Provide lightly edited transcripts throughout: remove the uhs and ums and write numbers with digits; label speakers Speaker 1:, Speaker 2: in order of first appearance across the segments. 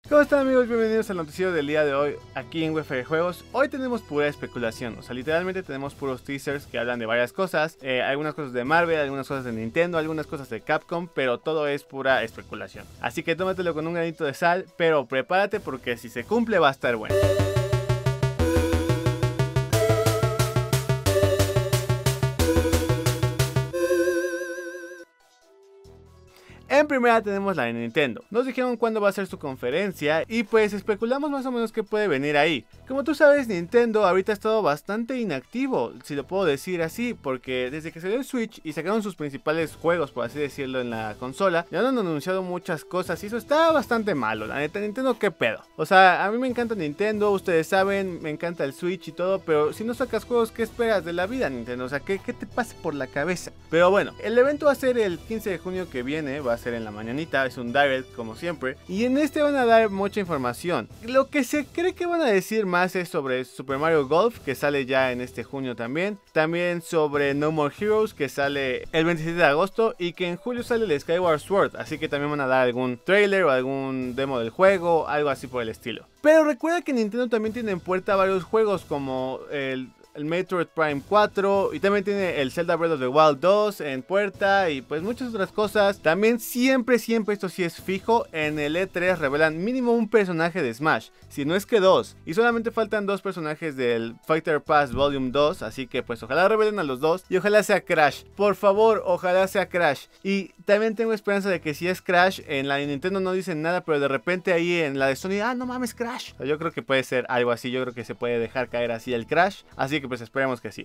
Speaker 1: ¿Cómo están, amigos? Bienvenidos al noticiero del día de hoy aquí en WF Juegos. Hoy tenemos pura especulación, o sea, literalmente tenemos puros teasers que hablan de varias cosas, algunas cosas de Marvel, algunas cosas de Nintendo, algunas cosas de Capcom, pero todo es pura especulación. Así que tómatelo con un granito de sal, pero prepárate porque si se cumple va a estar bueno. En primera tenemos la de Nintendo. Nos dijeron cuándo va a ser su conferencia y pues especulamos más o menos qué puede venir ahí. Como tú sabes, Nintendo ahorita ha estado bastante inactivo, si lo puedo decir así, porque desde que salió el Switch y sacaron sus principales juegos, por así decirlo, en la consola, ya no han anunciado muchas cosas y eso está bastante malo. La neta, Nintendo, qué pedo. O sea, a mí me encanta Nintendo, ustedes saben, me encanta el Switch y todo, pero si no sacas juegos, ¿qué esperas de la vida, Nintendo? O sea, ¿qué te pasa por la cabeza? Pero bueno, el evento va a ser el 15 de junio que viene, va a ser en la mañanita, es un direct como siempre, y en este van a dar mucha información. Lo que se cree que van a decir más es sobre Super Mario Golf, que sale ya en este junio también sobre No More Heroes, que sale el 27 de agosto, y que en julio sale el Skyward Sword, así que también van a dar algún trailer o algún demo del juego, algo así por el estilo. Pero recuerda que Nintendo también tiene en puerta varios juegos como el Metroid Prime 4 y también tiene el Zelda Breath of the Wild 2 en puerta y pues muchas otras cosas. También siempre, esto sí es fijo, en el E3 revelan mínimo un personaje de Smash, si no es que dos, y solamente faltan dos personajes del Fighter Pass Volume 2, así que pues ojalá revelen a los dos y ojalá sea Crash, por favor, ojalá sea Crash. Y también tengo esperanza de que si es Crash, en la de Nintendo no dicen nada, pero de repente ahí en la de Sony, no mames, Crash. O sea, yo creo que puede ser algo así, yo creo que se puede dejar caer así el Crash, así que pues esperemos que sí.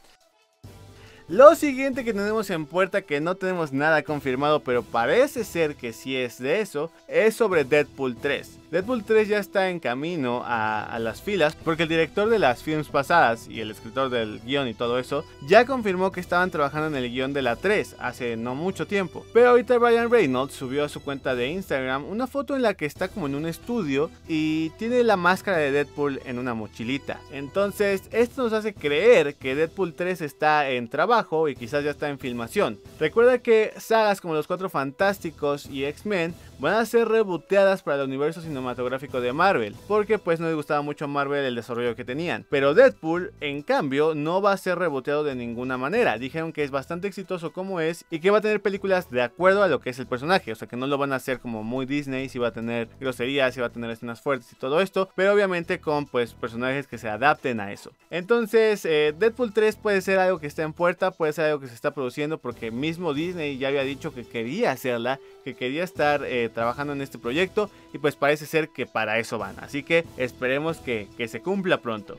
Speaker 1: Lo siguiente que tenemos en puerta, que no tenemos nada confirmado, pero parece ser que sí es de eso, es sobre Deadpool 3. Deadpool 3 ya está en camino a las filas, porque el director de las films pasadas y el escritor del guión y todo eso, ya confirmó que estaban trabajando en el guión de la 3 hace no mucho tiempo. Pero ahorita Ryan Reynolds subió a su cuenta de Instagram una foto en la que está como en un estudio y tiene la máscara de Deadpool en una mochilita. Entonces esto nos hace creer que Deadpool 3 está en trabajo y quizás ya está en filmación. Recuerda que sagas como Los Cuatro Fantásticos y X-Men van a ser rebooteadas para el universo cinematográfico de Marvel, porque pues no les gustaba mucho a Marvel el desarrollo que tenían. Pero Deadpool, en cambio, no va a ser reboteado de ninguna manera. Dijeron que es bastante exitoso como es y que va a tener películas de acuerdo a lo que es el personaje, o sea que no lo van a hacer como muy Disney, si va a tener groserías, si va a tener escenas fuertes y todo esto, pero obviamente con pues personajes que se adapten a eso. Entonces Deadpool 3 puede ser algo que está en puerta, puede ser algo que se está produciendo, porque mismo Disney ya había dicho que quería hacerla, que quería estar trabajando en este proyecto, y pues parece ser que para eso van, así que esperemos que se cumpla pronto.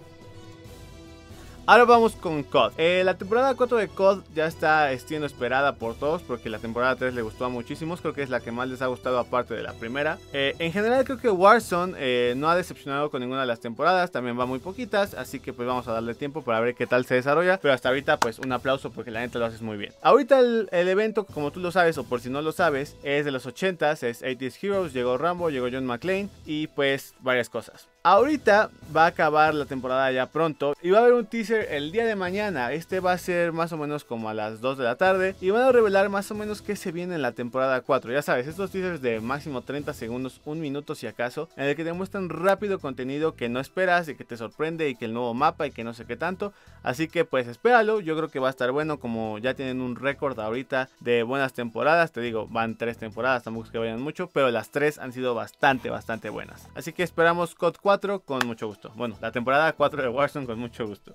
Speaker 1: Ahora vamos con COD. La temporada 4 de COD ya está siendo esperada por todos, porque la temporada 3 le gustó a muchísimos. Creo que es la que más les ha gustado aparte de la primera. En general creo que Warzone no ha decepcionado con ninguna de las temporadas. También va muy poquitas, así que pues vamos a darle tiempo para ver qué tal se desarrolla. Pero hasta ahorita pues un aplauso, porque la neta lo haces muy bien. Ahorita el evento, como tú lo sabes o por si no lo sabes, es de los 80s, es 80s Heroes. Llegó Rambo, llegó John McClane y pues varias cosas. Ahorita va a acabar la temporada ya pronto y va a haber un teaser el día de mañana. Este va a ser más o menos como a las 2 de la tarde y van a revelar más o menos qué se viene en la temporada 4. Ya sabes, estos teasers de máximo 30 segundos, un minuto si acaso, en el que te muestran rápido contenido que no esperas y que te sorprende, y que el nuevo mapa y que no sé qué tanto. Así que pues espéralo, yo creo que va a estar bueno, como ya tienen un récord ahorita de buenas temporadas. Te digo, van 3 temporadas, tampoco es que vayan mucho, pero las 3 han sido bastante buenas. Así que esperamos COD 4 con mucho gusto. Bueno, la temporada 4 de Warzone con mucho gusto.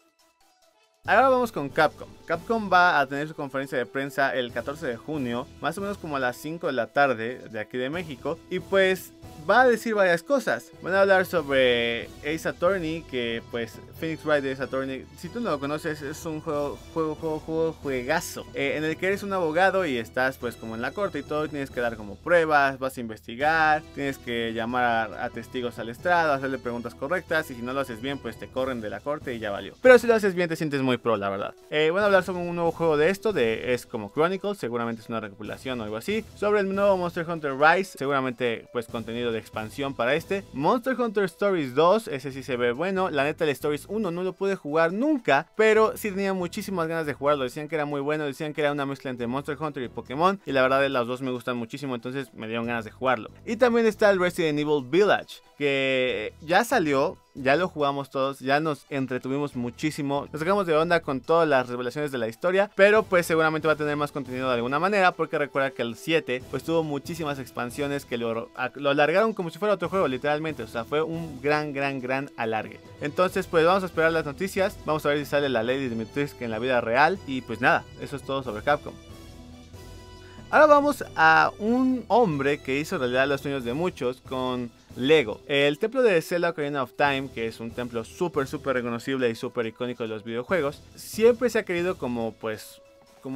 Speaker 1: Ahora vamos con Capcom. Capcom va a tener su conferencia de prensa el 14 de junio, más o menos como a las 5 de la tarde de aquí de México. Y pues va a decir varias cosas. Van a hablar sobre Ace Attorney, que pues Phoenix Wright de Ace Attorney, si tú no lo conoces, es un juegazo, en el que eres un abogado y estás pues como en la corte y todo, tienes que dar como pruebas, vas a investigar, tienes que llamar a testigos al estrado, hacerle preguntas correctas, y si no lo haces bien pues te corren de la corte y ya valió. Pero si lo haces bien te sientes muy pro, la verdad. Van a hablar sobre un nuevo juego de esto, es como Chronicles, seguramente es una recopilación o algo así, sobre el nuevo Monster Hunter Rise, seguramente pues contenido de expansión para este. Monster Hunter Stories 2, ese sí se ve bueno. La neta, el Stories 1 no lo pude jugar nunca, pero sí tenía muchísimas ganas de jugarlo. Decían que era muy bueno, decían que era una mezcla entre Monster Hunter y Pokémon, y la verdad las dos me gustan muchísimo, entonces me dieron ganas de jugarlo. Y también está el Resident Evil Village, que ya salió, ya lo jugamos todos, ya nos entretuvimos muchísimo, nos sacamos de onda con todas las revelaciones de la historia, pero pues seguramente va a tener más contenido de alguna manera, porque recuerda que el 7 pues tuvo muchísimas expansiones que lo alargaron como si fuera otro juego, literalmente, o sea, fue un gran alargue. Entonces pues vamos a esperar las noticias, vamos a ver si sale la Lady Dimitrescu en la vida real, y pues nada, eso es todo sobre Capcom. Ahora vamos a un hombre que hizo realidad los sueños de muchos con Lego. El templo de Zelda Ocarina of Time, que es un templo súper reconocible y súper icónico de los videojuegos, siempre se ha querido como pues como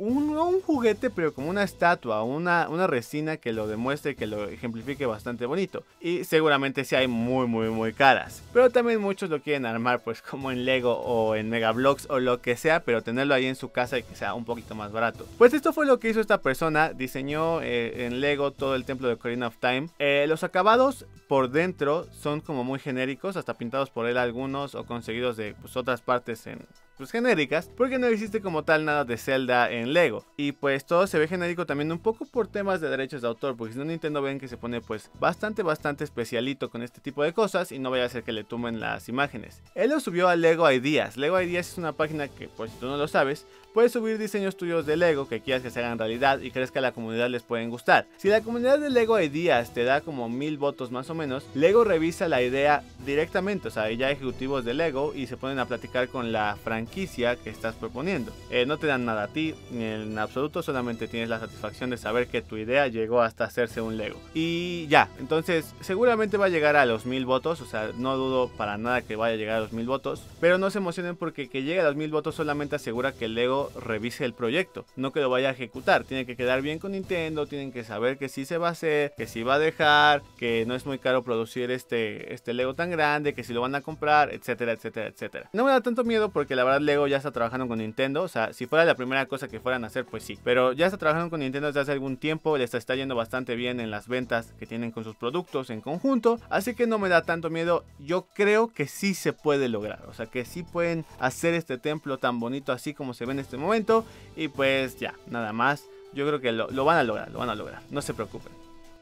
Speaker 1: un juguete, pero como una estatua, una resina que lo demuestre, que lo ejemplifique bastante bonito. Y seguramente sí hay muy caras. Pero también muchos lo quieren armar pues como en Lego o en Megablocks o lo que sea, pero tenerlo ahí en su casa y que sea un poquito más barato. Pues esto fue lo que hizo esta persona. Diseñó en Lego todo el templo de Ocarina of Time. Los acabados por dentro son como muy genéricos, hasta pintados por él algunos o conseguidos de pues, otras partes pues genéricas, porque no existe como tal nada de Zelda en Lego. Y pues todo se ve genérico también un poco por temas de derechos de autor, porque si no, Nintendo ven que se pone pues bastante especialito con este tipo de cosas y no vaya a ser que le tumben las imágenes. Él lo subió a Lego Ideas. Lego Ideas es una página que, pues si tú no lo sabes, puedes subir diseños tuyos de Lego que quieras que se hagan realidad y crees que a la comunidad les pueden gustar. Si la comunidad de Lego Ideas te da como 1000 votos más o menos, Lego revisa la idea directamente, o sea, hay ya ejecutivos de Lego y se ponen a platicar con la franquicia que estás proponiendo. No te dan nada a ti ni en absoluto, solamente tienes la satisfacción de saber que tu idea llegó hasta hacerse un Lego. Y ya, entonces seguramente va a llegar a los 1000 votos, o sea, no dudo para nada que vaya a llegar a los 1000 votos, pero no se emocionen porque que llegue a los 1000 votos solamente asegura que Lego revise el proyecto, no que lo vaya a ejecutar. Tiene que quedar bien con Nintendo, tienen que saber que sí se va a hacer, que sí va a dejar, que no es muy caro producir este Lego tan grande, que si lo van a comprar, etcétera. No me da tanto miedo porque la verdad Lego ya está trabajando con Nintendo, o sea, si fuera la primera cosa que fueran a hacer, pues sí, pero ya está trabajando con Nintendo desde hace algún tiempo, les está yendo bastante bien en las ventas que tienen con sus productos en conjunto, así que no me da tanto miedo. Yo creo que sí se puede lograr, o sea, que sí pueden hacer este templo tan bonito así como se ve en este momento, y pues ya, nada más, yo creo que lo van a lograr, no se preocupen.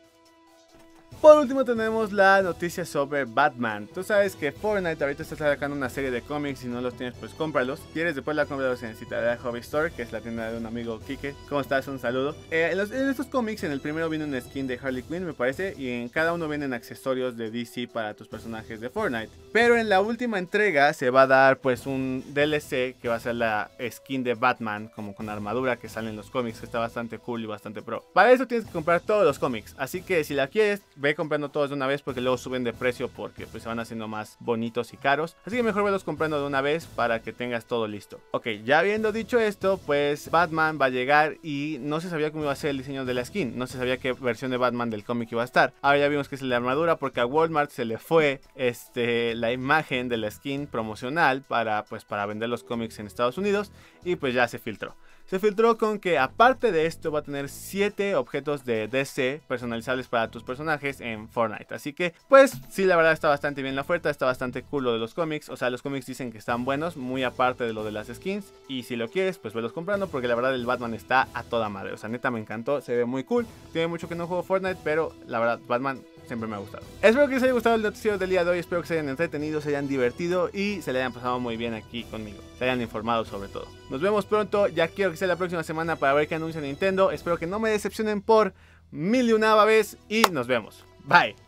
Speaker 1: Por último tenemos la noticia sobre Batman. Tú sabes que Fortnite ahorita está sacando una serie de cómics, si no los tienes pues cómpralos. Si quieres después la cómpralos en Citadel Hobby Store, que es la tienda de un amigo Kike. ¿Cómo estás? Un saludo. En estos cómics, en el primero viene una skin de Harley Quinn me parece, y en cada uno vienen accesorios de DC para tus personajes de Fortnite. Pero en la última entrega se va a dar pues un DLC que va a ser la skin de Batman como con armadura que sale en los cómics, que está bastante cool y bastante pro. Para eso tienes que comprar todos los cómics, así que si la quieres, ve comprando todos de una vez porque luego suben de precio porque pues se van haciendo más bonitos y caros, así que mejor velos comprando de una vez para que tengas todo listo. Ok, ya habiendo dicho esto, pues Batman va a llegar y no se sabía cómo iba a ser el diseño de la skin, no se sabía qué versión de Batman del cómic iba a estar. Ahora ya vimos que es la armadura porque a Walmart se le fue la imagen de la skin promocional para vender los cómics en Estados Unidos y pues ya se filtró. Se filtró con que aparte de esto va a tener 7 objetos de DC personalizables para tus personajes en Fortnite. Así que pues sí, la verdad está bastante bien la oferta, está bastante cool lo de los cómics. O sea, los cómics dicen que están buenos, muy aparte de lo de las skins. Y si lo quieres, pues velos comprando porque la verdad el Batman está a toda madre. O sea, neta me encantó, se ve muy cool. Tiene mucho que no juego Fortnite, pero la verdad Batman siempre me ha gustado. Espero que les haya gustado el noticiero del día de hoy, espero que se hayan entretenido, se hayan divertido y se le hayan pasado muy bien aquí conmigo. Se hayan informado sobre todo. Nos vemos pronto, ya quiero que sea la próxima semana para ver qué anuncia Nintendo. Espero que no me decepcionen por 1001ª vez y nos vemos. Bye.